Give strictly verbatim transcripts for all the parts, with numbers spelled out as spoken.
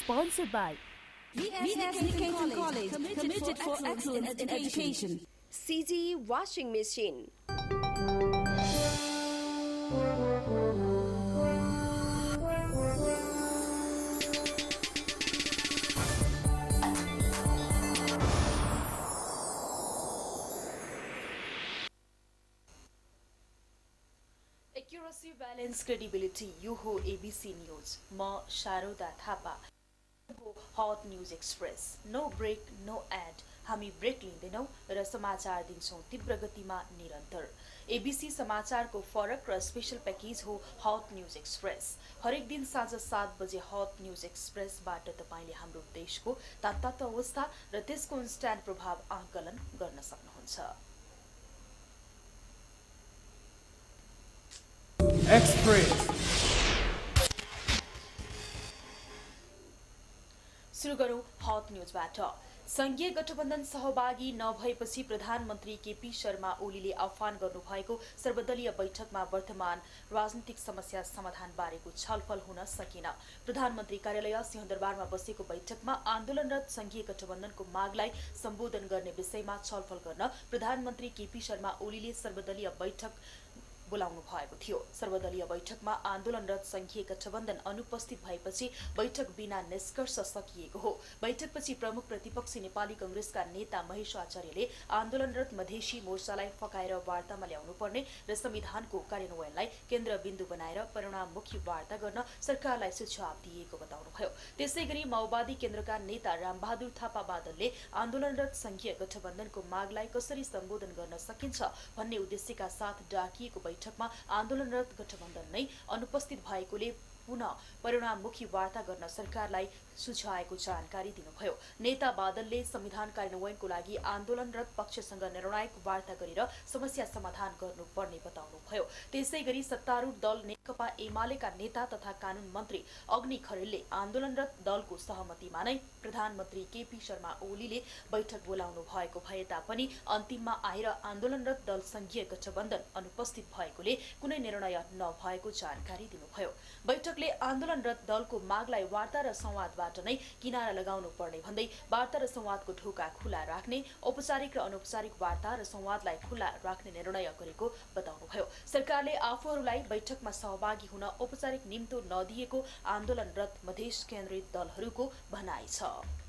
Sponsored by V S Niketan College, committed, committed for excellence in education. C G Washing Machine. Accuracy, balance, credibility. You ho A B C News. Ma Sharoda Thapa. Hot News Express. No break, no ad. हामी break लिँदैनौं र समाचार दिन्छौं तीव्र गतिमा निरन्तर। ABC समाचारको फरक र स्पेशल प्याकेज हो हट न्यूज एक्सप्रेस। हरेक दिन साँझ सात बजे हट न्यूज एक्सप्रेसबाट तपाईले हाम्रो देशको तात्कालिक अवस्था र त्यसको इन्स्ट्यान्ट प्रभाव आकलन गर्न सक्नुहुन्छ। एक्सप्रेस सुरु गरौं हट न्यूजबाट। संघीय गठबन्धन सहभागी नभएपछि प्रधानमन्त्री केपी शर्मा ओलीले आह्वान गर्नुभएको सर्वदलीय बैठकमा वर्तमान राजनीतिक समस्या समाधान बारेको छलफल हुन सकेन। प्रधानमन्त्री कार्यालय सिंहदरबारमा बसेको बैठकमा आन्दोलनरत संघीय गठबन्धनको मागलाई सम्बोधन गर्ने विषयमा छलफल गर्न प्रधानमन्त्री केपी शर्मा ओलीले सर्वदलीय बैठक बोलाउनु भएको थियो। सर्वदलीय बैठकमा आन्दोलनरत संघीय गठबन्धन अनुपस्थित भएपछि बैठक बिना निष्कर्ष सकिएको हो। बैठकपछि प्रमुख प्रतिपक्षी नेपाली कांग्रेसका नेता महेश आचार्यले आन्दोलनरत मधेसी मोर्चालाई फकाएर वार्तामा ल्याउनु पर्ने र संविधानको कार्यान्वयनलाई केन्द्रबिन्दु बनाएर परिणाममुखी वार्ता गर्न सरकारलाई सुझाव दिएको बताउनुभयो। त्यसैगरी माओवादी केन्द्रका नेता रामबहादुर थापा बादलले आन्दोलनरत संघीय गठबन्धनको मागलाई कसरी सम्बोधन गर्न सकिन्छ भन्ने उद्देश्यका साथ डाकिएको बैठकमा आन्दोलनरत गठबन्धन नै अनुपस्थित भएकोले पुनः परिणाममुखी वार्ता गर्न सरकारलाई सुझाएको जानकारी दिनुभयो। नेता बादलले संविधान कार्यान्वयनको लागि आन्दोलनरत पक्षसँग निर्णायक वार्ता गरेर समस्या समाधान गर्नुपर्ने बताउनुभयो। त्यसैगरी सत्तारूढ दल नेकपा एमालेका नेता तथा कानून मन्त्री अग्नि खरेलले आन्दोलनरत दलको सहमतिमा नै प्रधानमन्त्री केपी शर्मा ओलीले बैठक बोलाउनु भएको भए तापनि अन्तिममा आएर आन्दोलनरत दल संघीय गठबन्धन अनुपस्थित भएकोले कुनै निर्णय नभएको जानकारी दिनुभयो। बैठकले आन्दोलनरत दलको मागलाई वार्ता र संवादबाट नै किनारा लगाउनु पर्ने भन्दै वार्ता र संवादको ढोका खुला राख्ने, औपचारिक र अनौपचारिक वार्ता र संवादलाई खुला राख्ने निर्णय गरेको बताउनुभयो। सरकारले आफूहरूलाई बैठकमा सहभागी हुन औपचारिक निम्तो नदिएको आन्दोलनरत मधेस केन्द्रित दलहरूको भनाइ छ।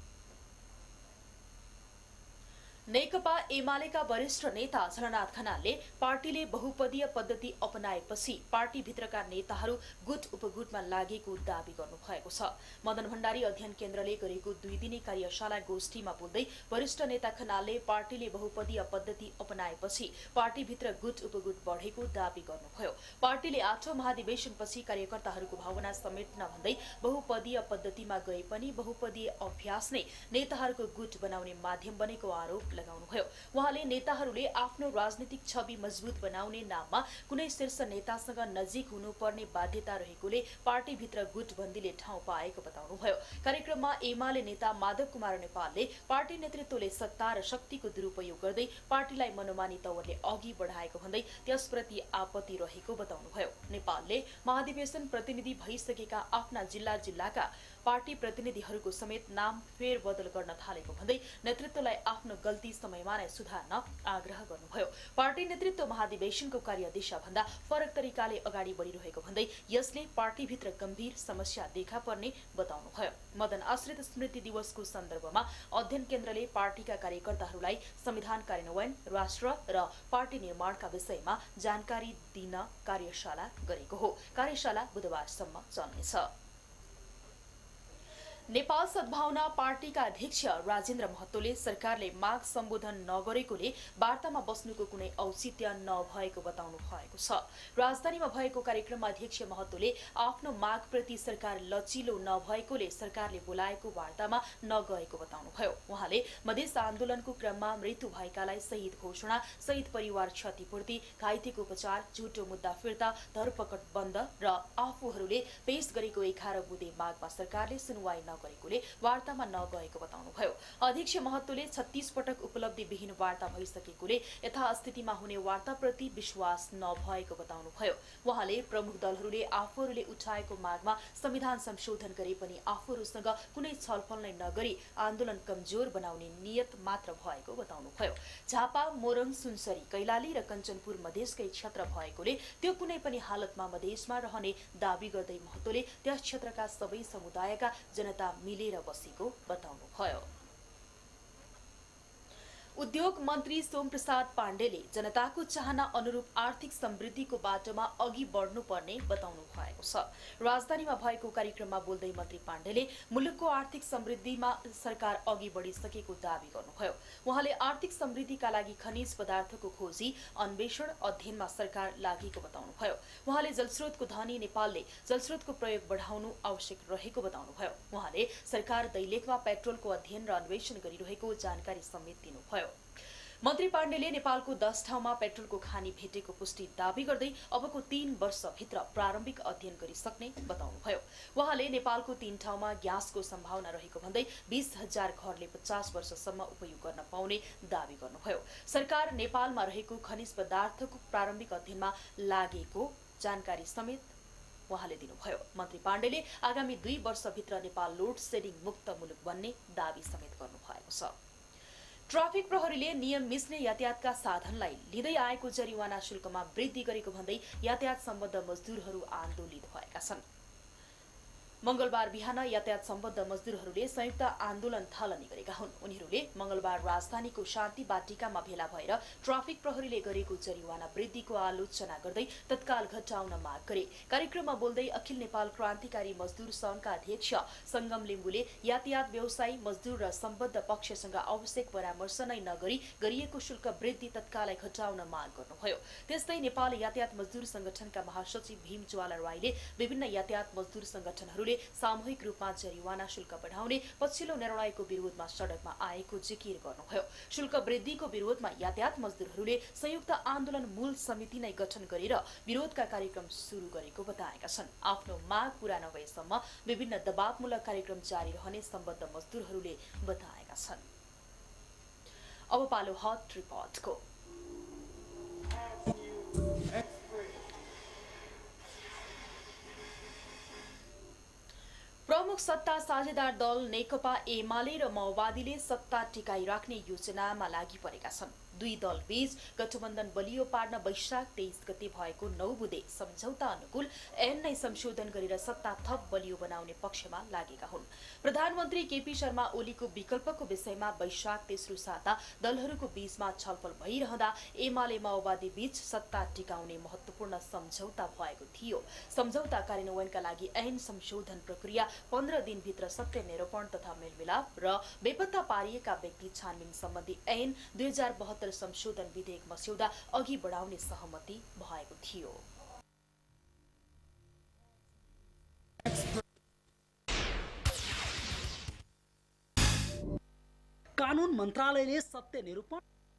नेकपा एमालेका वरिष्ठ नेता झलनाथ खनालले पार्टीले बहुपदीय पद्धति अपनाएपछि पार्टीभित्रका नेताहरू गुट उपगुटमा लागेको दावी गर्नुभएको छ। मदन भण्डारी अध्ययन केन्द्रले गरेको दुई दिने कार्यशाला गोष्ठीमा बोल्दै वरिष्ठ नेता खनालले पार्टीले बहुपदीय पद्धति अपनाएपछि पार्टीभित्र गुट उपगुट बढेको दावी गर्नुभयो। पार्टीले आठौं महाधिवेशनपछि कार्यकर्ताहरूको भावना समेट्न भन्दै बहुपदीय पद्धतिमा गए पनि बहुपदीय अभ्यास नै नेताहरूको गुट बनाउने माध्यम बनेको आरोप लगाउनुभयो। उहाँले नेताहरूले आफ्नो राजनीतिक छवि मजबुत बनाउने नाममा कुनै शीर्ष नेतासँग नजिक हुनुपर्ने बाध्यता रहेकोले पार्टीभित्र गुटबन्दीले ठाउँ पाएको बताउनुभयो। कार्यक्रममा एमाले नेता माधव कुमार नेपालले पार्टी नेतृत्वले सत्ता र शक्तिको दुरुपयोग गर्दै पार्टीलाई मनोमानी तवरले अघि बढाएको भन्दै त्यसप्रति आपत्ति रहेको बताउनुभयो। नेपालले महाधिवेशन प्रतिनिधि भइसकेका आफ्ना जिल्ला जिल्लाका पार्टी प्रतिनिधिहरूको समेत नाम फेरबदल गर्न थालेको भन्दै नेतृत्वलाई आफ्नो गल्ती समयमा नै सुधार्न आग्रह गर्नुभयो। पार्टी नेतृत्व महाधिवेशनको कार्यदिशा भन्दा फरक तरिकाले अगाडि बढिरहेको भन्दै यसले पार्टीभित्र गम्भीर समस्या देखा पर्ने बताउनुभयो। मदन आश्रित स्मृति दिवसको सन्दर्भमा अध्ययन केन्द्रले पार्टीका कार्यकर्ताहरूलाई संविधान कार्यान्वयन, राष्ट्र र पार्टी निर्माणका विषयमा जानकारी दिन कार्यशाला गरेको हो। कार्यशाला बुधबारसम्म चल्नेछ। नेपाल सद्भावना पार्टीका अध्यक्ष राजेन्द्र महतोले सरकारले माग सम्बोधन नगरेकोले वार्तामा बस्नुको कुनै औचित्य नभएको बताउनु भएको छ। राजधानीमा भएको कार्यक्रममा अध्यक्ष महतोले आफ्नो मागप्रति सरकार लचिलो नभएकोले सरकारले बोलाएको वार्तामा नगएको बताउनुभयो। उहाँले मधेस आन्दोलनको क्रममा मृत्यु भएकालाई शहीद घोषणा, शहीद परिवार क्षतिपूर्ति, घाइतेको उपचार, झुटो मुद्दा फिर्ता, धरपकड बन्द र आफूहरूले पेश गरेको एघार बुँदे मागमा सरकारले सुनवाई नगरेकोले वार्तामा नगएको बताउनुभयो। अध्यक्ष महतोले छत्तीस पटक उपलब्धिविहीन वार्ता भइसकेकोले यथास्थितिमा हुने वार्ताप्रति विश्वास नभएको बताउनुभयो। उहाँले प्रमुख दलहरूले आफूहरूले उठाएको मागमा संविधान संशोधन गरे पनि आफूहरूसँग कुनै छलफल नै नगरी आन्दोलन कमजोर बनाउने नियत मात्र भएको बताउनुभयो। झापा, मोरङ, सुनसरी, कैलाली र कञ्चनपुर मधेसकै क्षेत्र भएकोले त्यो कुनै पनि हालतमा मधेसमा रहने दावी गर्दै महतोले त्यस क्षेत्रका सबै समुदायका जनता मिलेर बसेको बताउनुभयो। उद्योग मन्त्री सोमप्रसाद पाण्डेले जनताको चाहना अनुरूप आर्थिक समृद्धिको बाटोमा अघि बढ्नुपर्ने बताउनु भएको छ। राजधानीमा भएको कार्यक्रममा बोल्दै मन्त्री पाण्डेले मुलुकको आर्थिक समृद्धिमा सरकार अघि बढिसकेको दावी गर्नुभयो। उहाँले आर्थिक समृद्धिका लागि खनिज पदार्थको खोजी, अन्वेषण, अध्ययनमा सरकार लागेको बताउनुभयो। उहाँले जलस्रोतको धनी नेपालले जलस्रोतको प्रयोग बढाउनु आवश्यक रहेको बताउनुभयो। उहाँले सरकार दैलेखमा पेट्रोलको अध्ययन र अन्वेषण गरिरहेको जानकारी समेत दिनुभयो। मन्त्री पाण्डेले नेपालको दस ठाउँमा पेट्रोलको खानी भेटेको पुष्टि दावी गर्दै अबको तीन वर्षभित्र प्रारम्भिक अध्ययन गरिसक्ने बताउनुभयो। उहाँले नेपालको तीन ठाउँमा ग्यासको सम्भावना रहेको भन्दै बीस हजार घरले पचास वर्षसम्म उपयोग गर्न पाउने दावी गर्नुभयो। सरकार नेपालमा रहेको खनिज पदार्थको प्रारम्भिक अध्ययनमा लागेको जानकारी समेत उहाँले दिनुभयो। मन्त्री पाण्डेले आगामी दुई वर्षभित्र नेपाल लोड सेडिङ मुक्त मुलुक बन्ने दावी समेत गर्नुभएको छ। ट्राफिक प्रहरीले नियम मिच्ने यातायातका साधनलाई लिँदै आएको जरिवाना शुल्कमा वृद्धि गरेको भन्दै यातायात सम्बद्ध मजदुरहरू आन्दोलित भएका छन्। मंगलबार बिहान यातायात सम्बद्ध मजदुरहरूले संयुक्त आन्दोलन थालनी गरेका हुन्। उनीहरूले मंगलबार राजधानीको शान्ति बाटिकामा भेला भएर ट्राफिक प्रहरीले गरेको जरिवाना वृद्धिको आलोचना गर्दै तत्काल घटाउन माग गरे। कार्यक्रममा बोल्दै अखिल नेपाल क्रान्तिकारी मजदुर संघका अध्यक्ष संगम लिम्बुले यातायात व्यवसायी, मजदुर र सम्बद्ध पक्षसँग आवश्यक परामर्श नै नगरी गरिएको शुल्क वृद्धि तत्कालै घटाउन माग गर्नुभयो। त्यस्तै नेपाल यातायात मजदुर संगठनका महासचिव भीम ज्वाला राईले विभिन्न यातायात मजदुर संगठनहरूले सामूहिक रूपमा जरिवाना शुल्क बढाउने पछिल्लो निर्णयको विरोधमा सडकमा आएको जिकिर गर्नुभयो। शुल्क वृद्धिको विरोधमा यातायात मजदुरहरूले संयुक्त आन्दोलन मूल समिति नै गठन गरेर विरोधका कार्यक्रम सुरु गरेको बताएका छन्। आफ्नो माग पूरा नभएसम्म विभिन्न दबावमूलक कार्यक्रम जारी रहने सम्बद्ध मजदुरहरूले बताएका छन्। अब पालो हट रिपोर्टको। प्रमुख सत्ता साझेदार दल नेकपा एमाले र माओवादीले सत्ता टिकाइराख्ने योजनामा लागि परेका छन्। दुई दल बीच गठबन्धन बलियो पार्न वैशाख तेइस गते भएको नौ बुँदे सम्झौता अनुकूल ऐन नै संशोधन गरेर सत्ता थप बलियो बनाउने पक्षमा लागेका हुन्। प्रधानमन्त्री केपी शर्मा ओलीको विकल्पको विषयमा वैशाख तेस्रो साता दलहरूको बीचमा छलफल भइरहँदा एमाले माओवादी बीच सत्ता टिकाउने महत्वपूर्ण सम्झौता भएको थियो। सम्झौता कार्यान्वयनका लागि ऐन संशोधन प्रक्रिया पन्ध्र दिनभित्र सत्य निरूपण तथा मेलमिलाप र बेपत्ता पारिएका व्यक्ति छानबिन सम्बन्धी ऐन दुई हजार बहत्तर संशोधन विधेयक मस्यौदा अघि बढाउने सहमति भएको थियो। कानून मन्त्रालयले सत्य निरूपण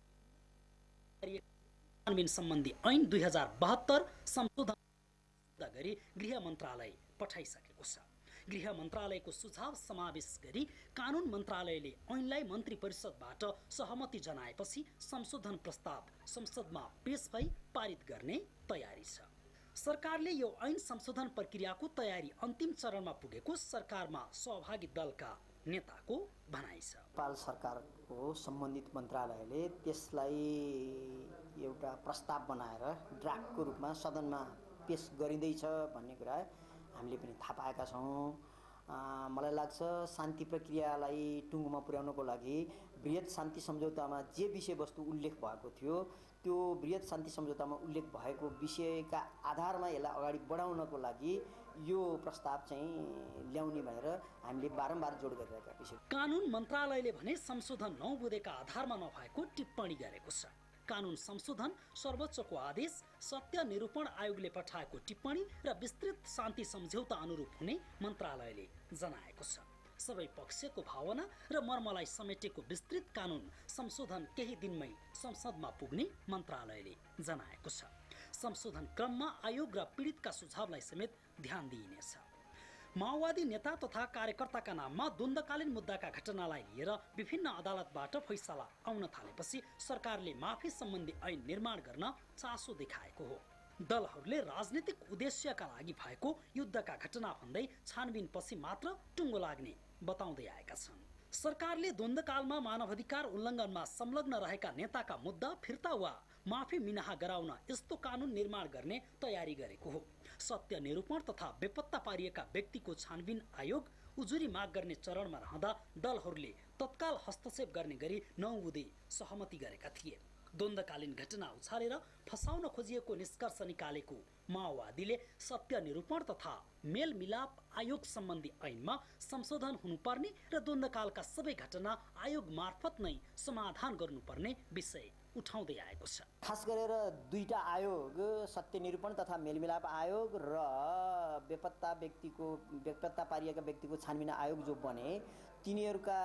छानबिन सम्बन्धी ऐन दुई हजार बहत्तर संशोधन गरी गृह मन्त्रालय पठाइसकेको छ। गृह मन्त्रालयको सुझाव समावेश गरी कानून मन्त्रालयले ऐनलाई मन्त्री परिषदबाट सहमति जनाएपछि संशोधन प्रस्ताव संसदमा पेश भई पारित गर्ने तयारी छ। सरकारले यो ऐन संशोधन प्रक्रियाको तयारी अन्तिम चरणमा पुगेको सरकारमा सहभागी दलका नेताको भनाइ छ। नेपाल सरकारको सम्बन्धित मन्त्रालयले त्यसलाई एउटा प्रस्ताव बनाएर ड्राफ्टको रूपमा सदनमा पेश गरिँदैछ भन्ने कुरा हामीले पनि थाहा पाएका छौँ। मलाई लाग्छ शान्ति प्रक्रियालाई टुङ्गोमा पुर्याउनको लागि बृहत शान्ति सम्झौतामा जे विषयवस्तु उल्लेख भएको थियो त्यो बृहत शान्ति सम्झौतामा उल्लेख भएको विषयका आधारमा यसलाई अगाडि बढाउनको लागि यो प्रस्ताव चाहिँ ल्याउने भनेर हामीले बारम्बार जोड गरिरहेका विषय। कानून मन्त्रालयले भने संशोधन नौ बुँदेका आधारमा नभएको टिप्पणी गरेको छ। कानून संशोधन सर्वोच्चको आदेश, सत्य निरूपण आयोगले पठाएको टिप्पणी र विस्तृत शान्ति सम्झौता अनुरूप हुने मन्त्रालयले जनाएको छ। सबै पक्षको भावना र मर्मलाई समेटेको विस्तृत कानून संशोधन केही दिनमै संसदमा पुग्ने मन्त्रालयले जनाएको छ। संशोधन क्रममा आयोग र पीडितका सुझावलाई समेत ध्यान दिइनेछ। माओवादी नेता तथा कार्यकर्ताका नाममा द्वन्द्वकालीन मुद्दाका घटनालाई लिएर विभिन्न अदालतबाट फैसला आउन थालेपछि सरकारले माफी सम्बन्धी ऐन निर्माण गर्न चासो देखाएको हो। दलहरूले राजनीतिक उद्देश्यका लागि भएको युद्धका घटना भन्दै छानबिनपछि मात्र टुङ्गो लाग्ने बताउँदै आएका छन्। सरकारले द्वन्द्वकालमा मानवाधिकार उल्लङ्घनमा संलग्न रहेका नेताका मुद्दा फिर्ता वा माफी मिनाहा गराउन यस्तो कानुन निर्माण गर्ने तयारी गरेको हो। सत्य निरूपण तथा बेपत्ता पारिएका व्यक्तिको छानबिन आयोग उजुरी माग गर्ने चरणमा रहँदा दलहरूले तत्काल हस्तक्षेप गर्ने गरी नौ बुँदे सहमति गरेका थिए। द्वन्द्वकालीन घटना उछालेर फसाउन खोजिएको निष्कर्ष निकालेको माओवादीले सत्य निरूपण तथा मेलमिलाप आयोग सम्बन्धी ऐनमा संशोधन हुनुपर्ने र द्वन्द्वकालका सबै घटना आयोग मार्फत नै समाधान गर्नुपर्ने विषय उठाउँदै आएको छ। खास गरेर दुईटा आयोग सत्य निरूपण तथा मेलमिलाप आयोग र बेपत्ता व्यक्तिको बेपत्ता पारिएका व्यक्तिको छानबिन आयोग जो बने तिनीहरूका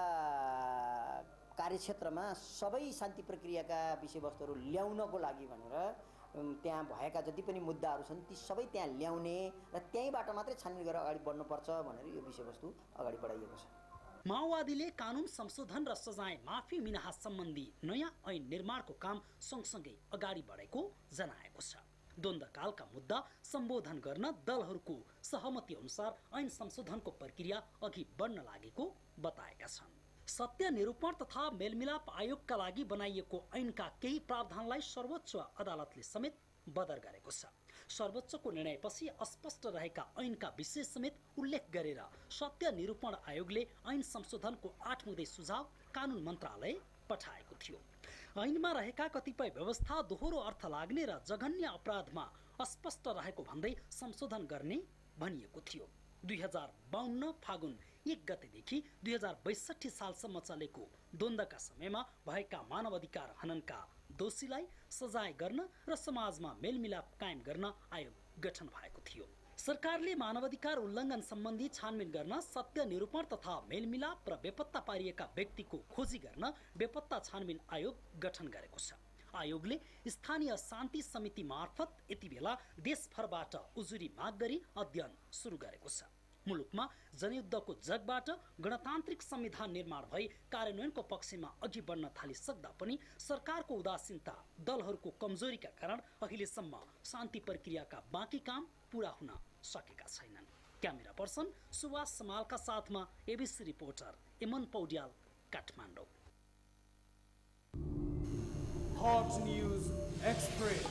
कार्यक्षेत्रमा सबै शान्ति प्रक्रियाका विषयवस्तुहरू ल्याउनको लागि भनेर त्यहाँ भएका जति पनि मुद्दाहरू छन् ती सबै त्यहाँ ल्याउने र त्यहीँबाट मात्रै छानबिन गरेर अगाडि बढ्नुपर्छ भनेर यो विषयवस्तु अगाडि बढाइएको छ। माओवादीले कानुन संशोधन र सजाय माफी मिनाहा सम्बन्धी नयाँ ऐन निर्माणको काम सँगसँगै अगाडि बढेको जनाएको छ। द्वन्द्वकालका मुद्दा सम्बोधन गर्न दलहरूको सहमति अनुसार ऐन संशोधनको प्रक्रिया अघि बढ्न लागेको बताएका छन्। सत्य निरूपण तथा मेलमिलाप आयोगका लागि बनाइएको ऐनका केही प्रावधानलाई सर्वोच्च अदालतले समेत बदर गरेको छ। सर्वोच्चको निर्णयपछि अस्पष्ट रहेका ऐनका विषय समेत उल्लेख गरेर सत्य निरूपण आयोगले ऐन संशोधनको आठ बुँदे सुझाव कानुन मन्त्रालय पठाएको थियो। ऐनमा रहेका कतिपय व्यवस्था दोहोरो अर्थ लाग्ने र जघन्य अपराधमा अस्पष्ट रहेको भन्दै संशोधन गर्ने भनिएको थियो। दुई हजार बाहन्न फागुन एक गतेदेखि दुई हजार बैसठी सालसम्म चलेको द्वन्द्वका समयमा भएका मानवाधिकार हननका दोषीलाई सजाय गर्न र समाजमा मेलमिलाप कायम गर्न आयोग गठन भएको थियो। सरकारले मानवाधिकार उल्लङ्घन सम्बन्धी छानबिन गर्न सत्य निरूपण तथा मेलमिलाप र बेपत्ता पारिएका व्यक्तिको खोजी गर्न बेपत्ता छानबिन आयोग गठन गरेको छ। आयोगले स्थानीय शान्ति समिति मार्फत यति बेला देशभरबाट उजुरी माग गरी अध्ययन सुरु गरेको छ। मुलुकमा जनयुद्धको जगबाट गणतान्त्रिक संविधान निर्माण भई कार्यान्वयनको पक्षमा अघि बढ्न थालिसक्दा पनि सरकारको उदासीनता दलहरूको कमजोरीका कारण अहिलेसम्म शान्ति प्रक्रियाका बाँकी काम पूरा हुन सकेका छैनन्। क्यामेरा पर्सन सुभाष समालका साथमा एबीसी रिपोर्टर इमन Paudyal, Kathmandu. Hot News Express.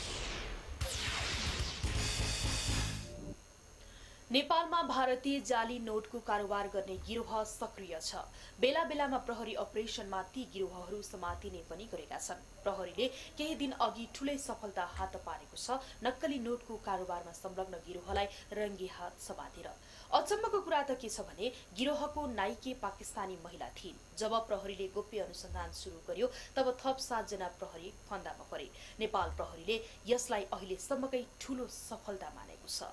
नेपालमा भारतीय जाली नोटको कारोबार गर्ने गिरोह सक्रिय छ। बेला बेलामा प्रहरी अपरेसनमा ती गिरोहहरू समातिने पनि गरेका छन्। प्रहरीले केही दिन अघि ठूलै सफलता हात पारेको छ नक्कली नोटको कारोबारमा संलग्न गिरोहलाई रङ्गे हात समातेर। अचम्मको कुरा त के छ भने गिरोहको नाइके पाकिस्तानी महिला थिइन्। जब प्रहरीले गोप्य अनुसन्धान सुरु गर्यो तब थप सातजना प्रहरी फन्दामा परे। नेपाल प्रहरीले यसलाई अहिलेसम्मकै ठूलो सफलता मानेको छ।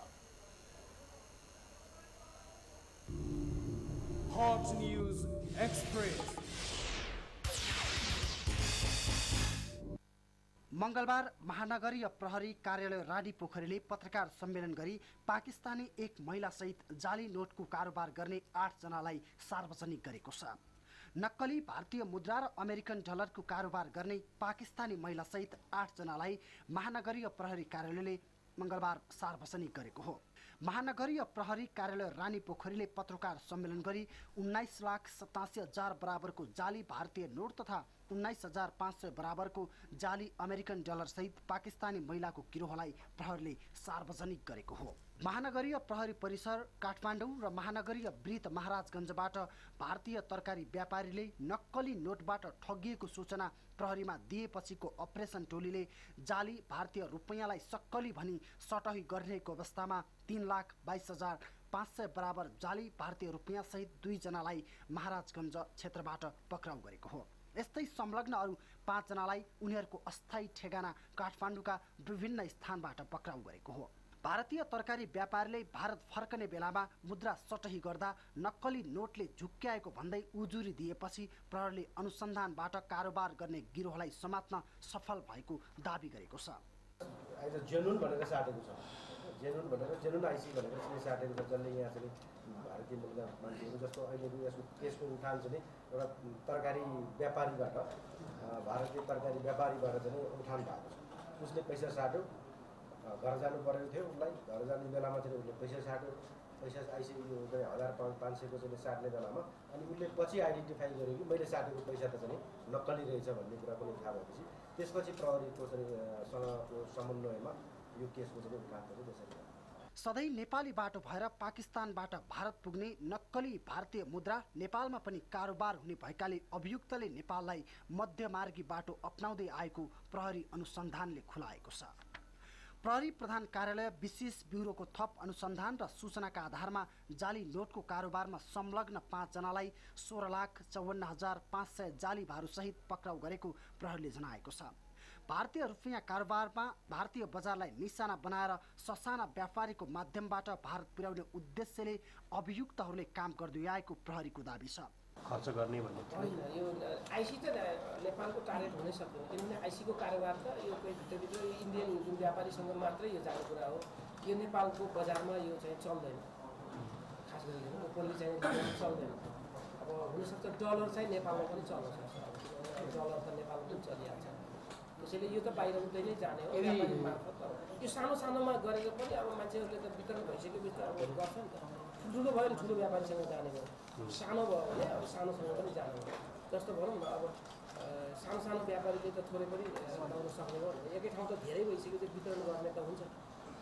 Hot News Express. मंगलबार महानगरीय प्रहरी कार्यालय रानी पोखरीले पत्रकार सम्मेलन गरी पाकिस्तानी एक महिला सहित जाली नोटको कारोबार गर्ने आठ जनालाई सार्वजनिक गरेको छ। नक्कली भारतीय मुद्रा र अमेरिकन डलरको कारोबार गर्ने पाकिस्तानी महिला सहित आठ जनालाई महानगरीय प्रहरी कार्यालयले मंगलबार सार्वजनिक गरेको हो। महानगरीय प्रहरी कार्यालय रानी पोखरीले पत्रकार सम्मेलन गरी उन्नाइस लाख सतासी हजार बराबरको जाली भारतीय नोट तथा उन्नाइस हजार पाँच सय बराबरको जाली अमेरिकन डलर सहित पाकिस्तानी महिलाको गिरोहलाई प्रहरीले सार्वजनिक गरेको हो। महानगरीय प्रहरी परिसर काठमाडौँ र महानगरीय वृत्त महाराजगञ्जबाट भारतीय तरकारी व्यापारीले नक्कली नोटबाट ठगिएको सूचना प्रहरीमा दिएपछिको अपरेसन टोलीले जाली भारतीय रुपैयाँलाई सक्कली भनी सटही गरिरहेको अवस्थामा तीन लाख बाइस हजार पाँच सय बराबर जाली भारतीय रुपैयाँ सहित दुईजनालाई महाराजगञ्ज क्षेत्रबाट पक्राउ गरेको हो। यस्तै संलग्न अरू पाँचजनालाई उनीहरूको अस्थायी ठेगाना काठमाडौँका विभिन्न स्थानबाट पक्राउ गरेको हो। भारतीय तरकारी व्यापारीले भारत फर्कने बेलामा मुद्रा सटही गर्दा नक्कली नोटले झुक्क्याएको भन्दै उजुरी दिएपछि प्रहरीले अनुसन्धानबाट कारोबार गर्ने गिरोहलाई समात्न सफल भएको दाबी गरेको छ। जेन्युन भनेर साटेको छ। जेनुन भनेर जेनुन आइसी भनेर चाहिँ साटेको छ जसले यहाँ चाहिँ भारतीय मूलका मान्छेहरू जस्तो अहिले यसको केसको उठान चाहिँ एउटा तरकारी व्यापारीबाट भारतीय तरकारी व्यापारीबाट चाहिँ उठान भएको छ। उसले पैसा साट्यो, घर जानु परेको थियो, उसलाई घर जाने बेलामा चाहिँ उसले पैसा साट्यो, पैसा आइसि यो हजार पाँच पाँच सयको चाहिँ साट्ने बेलामा अनि उसले पछि आइडेन्टिफाई गर्यो कि मैले साटेको पैसा त चाहिँ नक्कली रहेछ भन्ने कुरा पनि थाहा भएपछि त्यसपछि प्रहरीको चाहिँ सँगको समन्वयमा यो केसको चाहिँ उठान पनि त्यसरी सधैँ नेपाली बाटो भएर पाकिस्तानबाट भारत पुग्ने नक्कली भारतीय मुद्रा नेपालमा पनि कारोबार हुने भएकाले अभियुक्तले नेपाललाई मध्यमार्गी बाटो अपनाउँदै आएको प्रहरी अनुसन्धानले खुलाएको छ। प्रहरी प्रधान कार्यालय विशेष ब्युरोको थप अनुसन्धान र सूचनाका आधारमा जाली नोटको कारोबारमा संलग्न पाँचजनालाई सोह्र लाख चौवन्न हजार पाँच सय जाली भारूसहित पक्राउ गरेको प्रहरीले जनाएको छ। भारतीय रुपियाँ कारोबारमा भारतीय बजारलाई निशाना बनाएर ससाना व्यापारीको माध्यमबाट भारत पुर्याउने उद्देश्यले अभियुक्तहरूले काम गर्दै आएको प्रहरीको दाबी छ। खर्च गर्ने भन्ने होइन, यो आइसी त नेपालको टार्गेट हुनै सक्दैन किनभने आइसीको कारोबार त यो कोही भित्रभित्र इन्डियन जुन व्यापारीसँग मात्रै यो जाने कुरा हो। यो नेपालको बजारमा यो चाहिँ चल्दैन, खास गरी ओपनली चाहिँ चल्दैन। अब हुनसक्छ डलर चाहिँ नेपालमा पनि चल्न सक्छ, डलर त नेपालमा पनि चलिहाल्छ, त्यसैले यो त बाहिर उतै नै जाने हो व्यापारी मार्फत। यो सानो सानोमा गरेको पनि अब मान्छेहरूले त वितरण भइसकेपछि त अब गर्छ नि त, ठुलो भयो भने ठुलो व्यापारीसँग जाने भयो, सानो भयो भने अब सानोसँग पनि जाने भयो। जस्तो भनौँ न अब सानो सानो व्यापारीले त थोरै पनि लाउन सक्ने भयो भने एकै ठाउँ त धेरै भइसक्यो त्यो वितरण गर्ने त हुन्छ।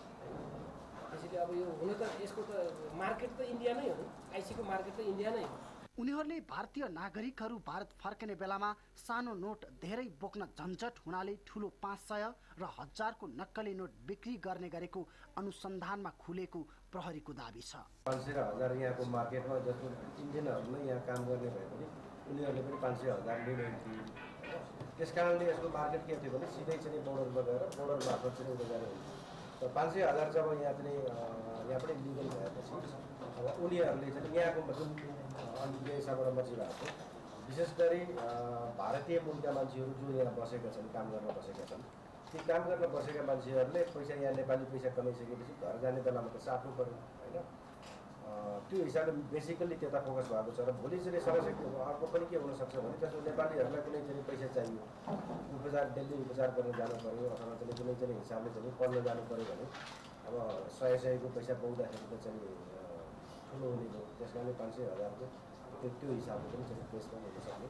त्यसैले अब यो हुन त यसको त मार्केट त इन्डिया नै हो नि, आइसीको मार्केट त इन्डिया नै हो। उनीहरूले भारतीय नागरिकहरू भारत फर्कने बेलामा सानो नोट धेरै बोक्न झन्झट हुनाले ठुलो पाँच सय र हजारको नक्कली नोट बिक्री गर्ने गरेको अनुसन्धानमा खुलेको प्रहरीको दाबी छ। पाँच सय र हजार यहाँको मार्केटमा जस्तो इन्डियनहरू नै यहाँ काम गर्ने भए पनि उनीहरूले पनि पाँच सय हजार लिँदैन थिए। त्यस कारणले यसको मार्केट के थियो भने सिधै चाहिँ बोर्डरमा गएर बोर्डर मार्फत चाहिँ उयो जाने हुन्छ। र पाँच सय हजार जब यहाँ चाहिँ यहाँ पनि लिगल भएपछि अब उनीहरूले चाहिँ यहाँको जुन व्यवसायबाट बचिरहेको छ विशेष गरी भारतीय मूलका मान्छेहरू जो यहाँ बसेका छन्, काम गर्न बसेका छन्, ती काम गर्न बसेका मान्छेहरूले पैसा यहाँ नेपाली पैसा कमाइसकेपछि घर जाने बेलामा त साट्नु पऱ्यो होइन। त्यो हिसाबले बेसिकल्ली त्यता फोकस भएको छ। र भोलि चाहिँ समस्या अर्को पनि के हुनसक्छ भने त्यसो नेपालीहरूलाई कुनै चाहिँ पैसा चाहियो, उपचार दिल्ली उपचार गर्न जानु पऱ्यो अथवा चाहिँ कुनै चाहिँ हिसाबले चाहिँ पढ्न जानु पऱ्यो भने अब सय सयको पैसा पाउँदाखेरि त चाहिँ ठुलो हुने भयो। त्यस कारणले पाँच सय हजारको त्यो त्यो हिसाबले पनि चाहिँ पेस पनि हुन सक्ने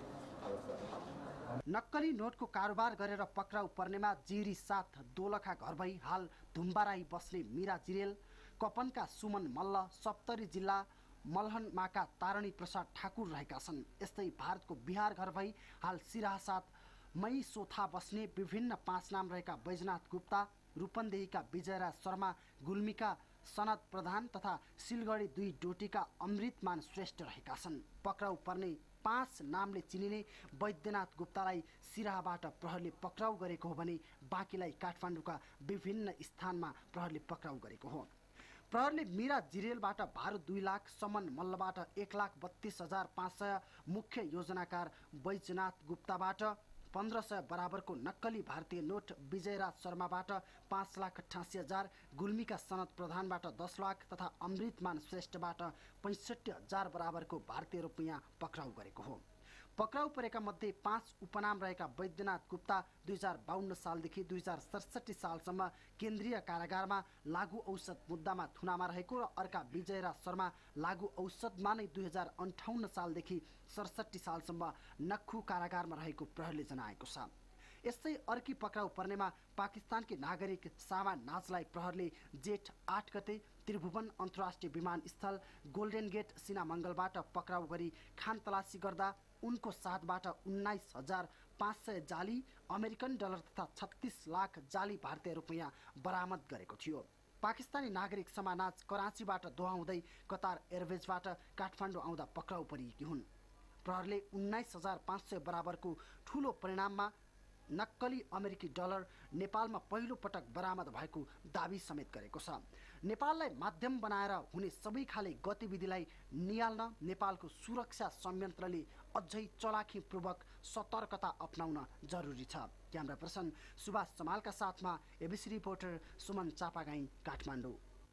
अवस्था। नक्कली नोटको कारोबार गरेर पक्राउ पर्नेमा जिरी साथ दोलखा घर भई हाल धुम्बाराई बस्ने मीरा जिरेल, कपनका सुमन मल्ल, सप्तरी जिल्ला मलहनमाका तारणी प्रसाद ठाकुर रहेका छन्। यस्तै भारतको बिहार घर भई हाल सिराहा साथ मई सोथा बस्ने विभिन्न पाँच नाम रहेका बैजनाथ गुप्ता, रूपन्देहीका विजयराज शर्मा, गुल्मीका सनद प्रधान तथा सिलगढी दुई डोटीका अमृतमान श्रेष्ठ रहेका छन्। पक्राउ पर्ने पाँच नामले चिनिने वैद्यनाथ गुप्तालाई सिराहाबाट प्रहरले पक्राउ गरेको हो भने बाँकीलाई काठमाडौँका विभिन्न स्थानमा प्रहरले पक्राउ गरेको हो। प्रहरले मीरा जिरेलबाट भारत दुई लाख, समन मल्लबाट एक लाख बत्तीस हजार पाँच सय, मुख्य योजनाकार बैजनाथ गुप्ताबाट पन्ध्र सय बराबरको नक्कली भारतीय नोट, विजयराज शर्माबाट पाँच लाख अठासी हजार, गुल्मीका सनद प्रधानबाट दस लाख तथा अमृतमान श्रेष्ठबाट पैँसठी हजार बराबरको भारतीय रुपियाँ पक्राउ गरेको हो। पक्राउ परेका मध्ये पाँच उपनाम रहेका वैद्यनाथ गुप्ता दुई हजार बाहन्न सालदेखि दुई हजार सडसठी सालसम्म केन्द्रीय कारागारमा लागू औषध मुद्दामा थुनामा रहेको र अर्का विजयराज शर्मा लागू औषधमा नै दुई हजार अन्ठाउन्न सालदेखि सडसठी सालसम्म नक्खु कारागारमा रहेको प्रहरीले जनाएको छ। यस्तै अर्की पक्राउ पर्नेमा पाकिस्तानकी नागरिक सामा नाजलाई प्रहरले जेठ आठ गते त्रिभुवन अन्तर्राष्ट्रिय विमानस्थल गोल्डेन गेट सिनामङ्गलबाट पक्राउ गरी खानतलासी गर्दा उनको साथबाट उन्नाइस हजार पाँच सय जाली अमेरिकन डलर तथा छत्तीस लाख जाली भारतीय रुपियाँ बरामद गरेको थियो। पाकिस्तानी नागरिक समानाज कराँचीबाट दोहा हुँदै कतार एयरवेजबाट काठमाडौँ आउँदा पक्राउ परिएकी हुन्। प्रहरले उन्नाइस हजार पाँच सय बराबरको ठूलो परिणाममा नक्कली अमेरिकी डलर नेपालमा पहिलो पटक बरामद भएको दाबी समेत गरेको छ। नेपाललाई माध्यम बनाएर हुने सबै खाले गतिविधिलाई नियाल्न नेपालको सुरक्षा संयन्त्रले अझै चलाखीपूर्वक सतर्कता अपनाउन जरुरी छ। क्यामेरा पर्सन सुभाष समालका साथमा ABC reporter Suman Chapagai, Kathmandu.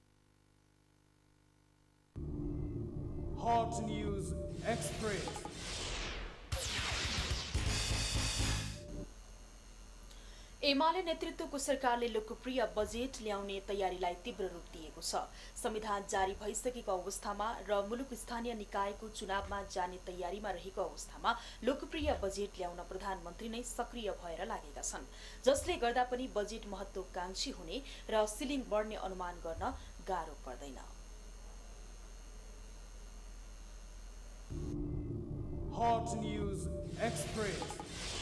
Hot News Express. Emale नेतृत्वको सरकारले लोकप्रिय बजेट ल्याउने तयारीलाई तीव्र रूप दिएको छ। संविधान जारी भइसकेको अवस्थामा र मुलुक स्थानीय निकायको चुनावमा जाने तयारीमा रहेको अवस्थामा लोकप्रिय बजेट ल्याउन प्रधानमन्त्री नै सक्रिय भएर लागेका छन्, जसले गर्दा पनि बजेट महत्त्वकांक्षी हुने र सिलिङ बढ्ने अनुमान गर्न गाह्रो पर्दैन। Hot News Express.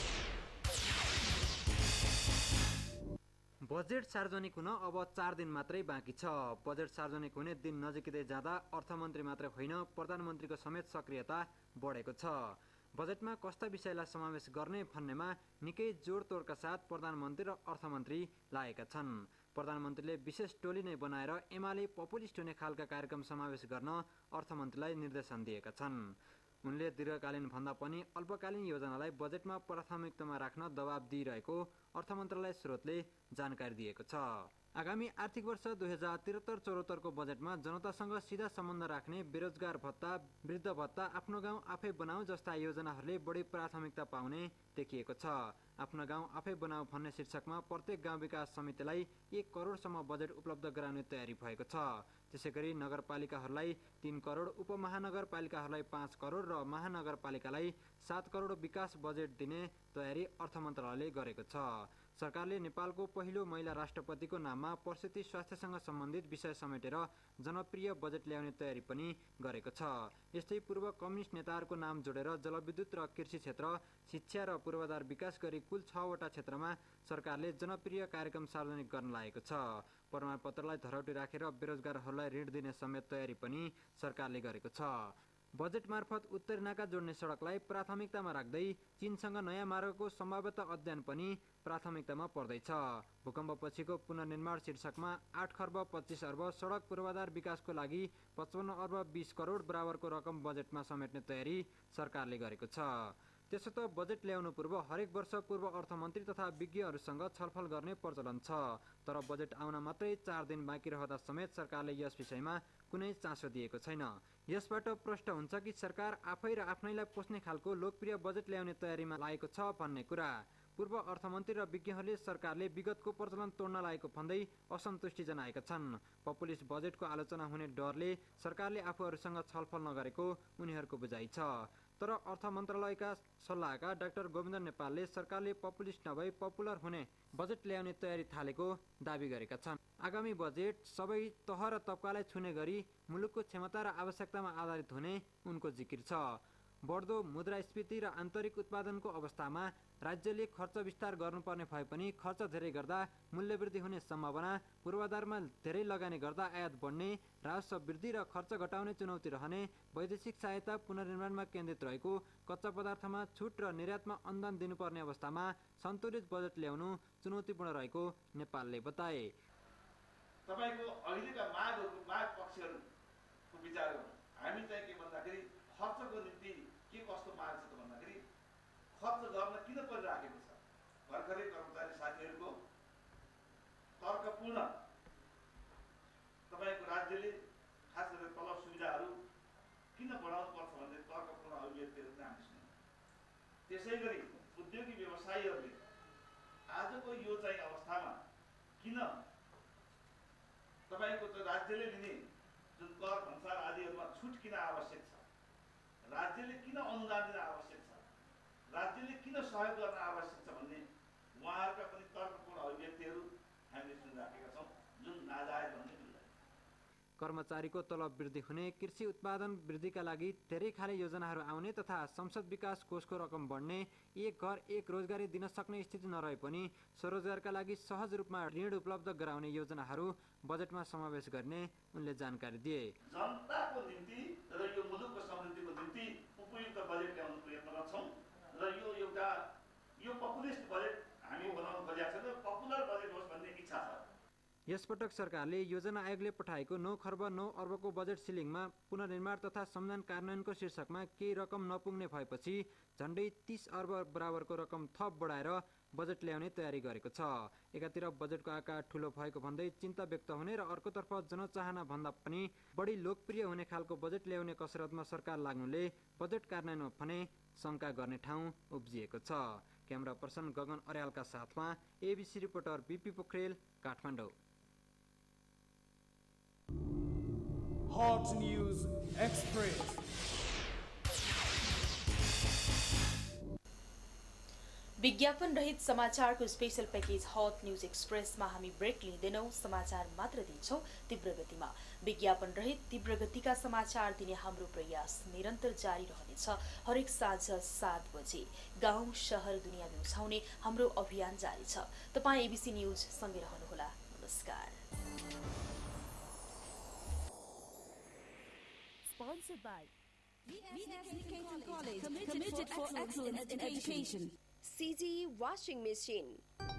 बजेट सार्वजनिक हुन अब चार दिन मात्रै बाँकी छ। बजेट सार्वजनिक हुने दिन नजिकै जाँदा अर्थमन्त्री मात्र होइन, प्रधानमन्त्रीको समेत सक्रियता बढेको छ। बजेटमा कस्ता विषयलाई समावेश गर्ने भन्नेमा निकै जोडतोडका साथ प्रधानमन्त्री र अर्थमन्त्री लागेका छन्। प्रधानमन्त्रीले विशेष टोली नै बनाएर एमाले पपुलिस्ट हुने खालका कार्यक्रम समावेश गर्न अर्थमन्त्रीलाई निर्देशन दिएका छन्। उनले दीर्घकालीन भन्दा पनि अल्पकालीन योजनालाई बजेटमा प्राथमिकतामा राख्न दबाब दिइरहेको अर्थ मन्त्रालय स्रोतले जानकारी दिएको छ। आगामी आर्थिक वर्ष दुई हजार त्रिहत्तर चौहत्तरको बजेटमा जनतासँग सिधा सम्बन्ध राख्ने बेरोजगार भत्ता, वृद्ध भत्ता, आफ्नो गाउँ आफै बनाऊ जस्ता योजनाहरूले बढी प्राथमिकता पाउने देखिएको छ। आफ्नो गाउँ आफै बनाऊ भन्ने शीर्षकमा प्रत्येक गाउँ विकास समितिलाई एक करोडसम्म बजेट उपलब्ध गराउने तयारी भएको छ। त्यसैगरी नगरपालिकाहरूलाई तीन करोड, उपमहानगरपालिकाहरूलाई पाँच करोड र महानगरपालिकालाई सात करोड विकास बजेट दिने तयारी अर्थ मन्त्रालयले गरेको छ। सरकारले नेपालको पहिलो महिला राष्ट्रपतिको नाममा प्रसूति स्वास्थ्यसँग सम्बन्धित विषय समेटेर जनप्रिय बजेट ल्याउने तयारी पनि गरेको छ। यस्तै पूर्व कम्युनिस्ट नेताहरूको नाम जोडेर जलविद्युत र कृषि क्षेत्र, शिक्षा र पूर्वाधार विकास गरी कुल छवटा क्षेत्रमा सरकारले जनप्रिय कार्यक्रम सार्वजनिक गर्न लागेको छ। प्रमाणपत्रलाई धरौटी राखेर बेरोजगारहरूलाई ऋण दिने समेत तयारी पनि सरकारले गरेको छ। बजेट मार्फत उत्तरी नाका जोड्ने सडकलाई प्राथमिकतामा राख्दै चीनसँग नयाँ मार्गको सम्भाव्यत अध्ययन पनि प्राथमिकतामा पर्दैछ। भूकम्पपछिको पुनर्निर्माण शीर्षकमा आठ खर्ब पच्चिस अर्ब, सडक पूर्वाधार विकासको लागि पचपन्न अर्ब बीस करोड बराबरको रकम बजेटमा समेट्ने तयारी सरकारले गरेको छ। त्यसो त बजेट ल्याउनु पूर्व हरेक वर्ष पूर्व अर्थमन्त्री तथा विज्ञहरूसँग छलफल गर्ने प्रचलन छ। तर बजेट आउन मात्रै चार दिन बाँकी रहँदा समेत सरकारले यस विषयमा कुनै चासो दिएको छैन। यसबाट प्रष्ट हुन्छ कि सरकार आफै र आफ्नैलाई पोस्ने खालको लोकप्रिय बजेट ल्याउने तयारीमा लागेको छ भन्ने कुरा। पूर्व अर्थमन्त्री र विज्ञहरूले सरकारले विगतको प्रचलन तोड्न लागेको भन्दै असन्तुष्टि जनाएका छन्। पपुलिस्ट बजेटको आलोचना हुने डरले सरकारले आफूहरूसँग छलफल नगरेको उनीहरूको बुझाइ छ। तर अर्थ मन्त्रालयका सल्लाहकार डाक्टर गोविन्द नेपालले सरकारले पपुलिस्ट नभई पपुलर हुने बजेट ल्याउने तयारी थालेको दावी गरेका छन्। आगामी बजेट सबै तह र तबकालाई छुने गरी मुलुकको क्षमता र आवश्यकतामा आधारित हुने उनको जिकिर छ। बढ्दो मुद्रास्फीति र आन्तरिक उत्पादनको अवस्थामा राज्यले खर्च विस्तार गर्नुपर्ने भए पनि खर्च धेरै गर्दा मूल्यवृद्धि हुने सम्भावना, पूर्वाधारमा धेरै लगानी गर्दा आयात बढ्ने, राजस्व वृद्धि र खर्च घटाउने चुनौती रहने, वैदेशिक सहायता पुनर्निर्माणमा केन्द्रित रहेको, कच्चा पदार्थमा छुट र निर्यातमा अनुदान दिनुपर्ने अवस्थामा सन्तुलित बजेट ल्याउनु चुनौतीपूर्ण रहेको नेपालले बताए। तपाईको अहिलेका मागहरु माग पक्षहरुको विचार गर्नु, हामी चाहिँ के भन्दाखेरि खर्चको निम्ति के कस्तो माग छ त भन्दाखेरि खर्च गर्न किन परिराखेको छ। भर्खरै कर्मचारी साथीहरुको तर्कपूर्ण तपाईको राज्यले खास गरेर तलब सुविधाहरु किन बढाउनु पर्छ भन्ने तर्कपूर्ण अभिव्यक्तिहरु चाहिँ हामी सुन्यौं। त्यसैगरी उद्योगी व्यवसायीहरुले आजको यो चाहिँ अवस्थामा किन तपाईको त राज्यले लिने जुन कर भन्सार आदिहरुमा छुट किन आवश्यक छ, राज्यले किन अनुदान दिन आवश्यक छ, राज्यले किन सहयोग गर्न आवश्यक छ भन्ने उहाँहरूका पनि तर्कपूर्ण अभिव्यक्तिहरू हामीले सुनिराखेका छौँ, जुन नाजायज भन्ने मिल्दैन। कर्मचारीको तलब वृद्धि हुने, कृषि उत्पादन वृद्धिका लागि धेरै खाले योजनाहरू आउने तथा संसद विकास कोषको रकम बढ्ने, एक घर एक रोजगारी दिन सक्ने स्थिति नरहे पनि स्वरोजगारका लागि सहज रूपमा ऋण उपलब्ध गराउने योजनाहरू बजेटमा समावेश गर्ने उनले जानकारी दिए। जनताको निम्ति र यो मुलुकको समृद्धिको निम्ति उपयुक्त बजेट ल्याउन प्रयत्नरत छौँ र यो एउटा यो पपुलिस्ट बजेट हामी बनाउन खोजेका छैनौँ, पपुलर बजेट होस् भन्ने इच्छा छ। यसपटक सरकारले योजना आयोगले पठाएको नौ खर्ब नौ अर्बको बजेट सिलिङमा पुनर्निर्माण तथा संविधान कार्यान्वयनको शीर्षकमा केही रकम नपुग्ने भएपछि झण्डै तीस अर्ब बराबरको रकम थप बढाएर बजेट ल्याउने तयारी गरेको छ। एकातिर बजेटको आकार ठूलो भएको भन्दै चिन्ता व्यक्त हुने र अर्कोतर्फ जनचाहना भन्दा पनि बढी लोकप्रिय हुने खालको बजेट ल्याउने कसरतमा सरकार लाग्नुले बजेट कार्यान्वयनमा भने शंका गर्ने ठाउँ उब्जिएको छ। क्यामेरा पर्सन गगन अर्यालका साथमा ABC reporter BP Pokharel, Kathmandu. Hot News Express. विज्ञापन रहित समाचारको स्पेशल पैकेज हट न्यूज एक्सप्रेसमा हामी ब्रेक लिँदैनौं, समाचार मात्र दिन्छौं तीव्र गतिमा। विज्ञापन रहित तीव्र गतिका समाचार दिने हाम्रो प्रयास निरन्तर जारी रहनेछ। हरेक साँझ सात बजे गाउँ शहर दुनियाँ बिउछाउने हाम्रो अभियान जारी छ। तपाई एबीसी न्यूज सँगै रहनुहोला। नमस्कार। Sponsored by V S Niketan College, committed for excellence in education. C G Washing Machine.